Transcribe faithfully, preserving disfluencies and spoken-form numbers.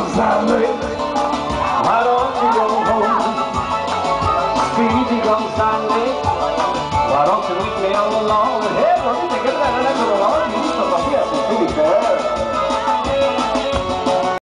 Sally, why don't you go home? Speedy Gonzales, why don't you leave me alone? Hey, what do you think of that?